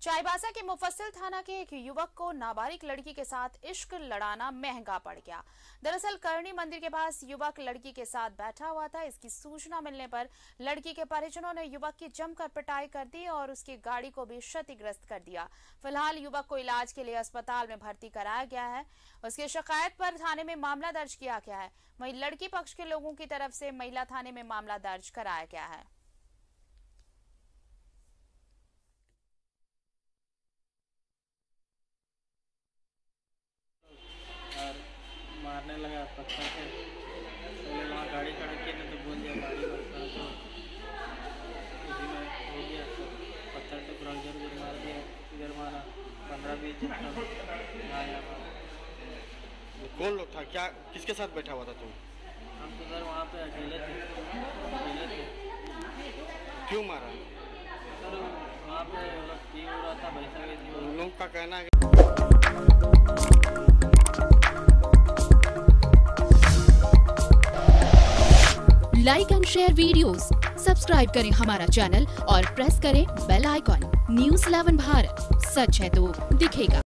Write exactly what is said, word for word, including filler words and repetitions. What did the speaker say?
चाईबासा के मुफस्सिल थाना के एक युवक को नाबालिग लड़की के साथ इश्क लड़ाना महंगा पड़ गया। दरअसल करणी मंदिर के पास युवक लड़की के साथ बैठा हुआ था। इसकी सूचना मिलने पर लड़की के परिजनों ने युवक की जमकर पिटाई कर दी और उसकी गाड़ी को भी क्षतिग्रस्त कर दिया। फिलहाल युवक को इलाज के लिए अस्पताल में भर्ती कराया गया है। उसकी शिकायत पर थाने में मामला दर्ज किया गया है। वहीं लड़की पक्ष के लोगों की तरफ से महिला थाने में मामला दर्ज कराया गया है। मारने लगा पत्थर से। पहले वहाँ गाड़ी खड़ा किया ना तो बोल दिया गाड़ी बरसा तो उसी में हो गया। तो पत्थर से पूरा उधर उधर मार दिया। इधर मारा पंद्रह बीस जन आया। कौन लोग था, क्या किसके साथ बैठा हुआ था तुम? हम तो सर वहाँ पे अकेले थे अकेले थे क्यों मारा सर? वहाँ पे पी हो रहा था, भैंसा गई थी। उन लोगों का कहना है like and share videos, subscribe करें हमारा चैनल और प्रेस करें bell icon. News eleven Bharat, सच है तो दिखेगा।